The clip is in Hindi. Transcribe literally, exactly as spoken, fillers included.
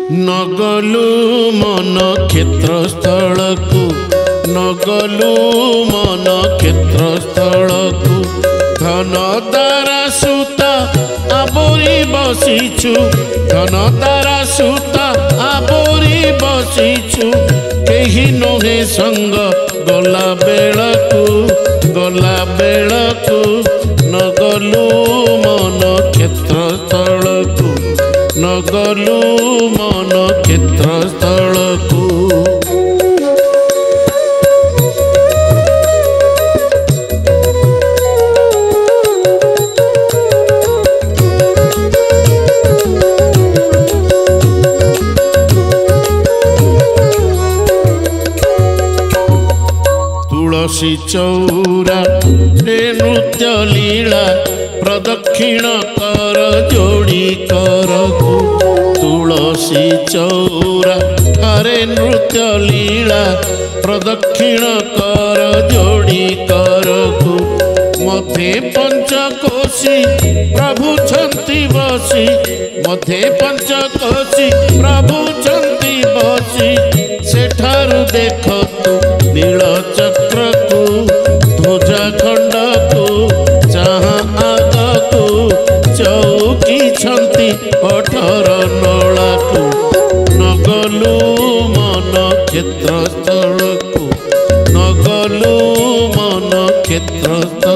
नगलु मन क्षेत्र स्थल को नगलु मन क्षेत्र स्थल को धन तारा सूता आबोरी बसीछु धन तारा सूता आबोरी बसीछु केही नहे संग गला बेलकु गला बेलकु नगलु मन क्षेत्र स्थल को नगलु मन क्षेत्र स्थल को तुलसी चौरा नृत्य लीला प्रदक्षिण कर जोड़ी कर तुलसी चौरा ठारे नृत्य लीला प्रदक्षिण कर जोड़ी कर मध्य पंचकोशी प्रभु छंती बसी मध्य पंचकोशी प्रभु छंती बसी सेठारु देख तू नील चक्र को ध्वजा खंड को जहाँ आग को चौकी छंती अठर नला को नगलु मन क्षेत्र स्थल को नगलु मन क्षेत्र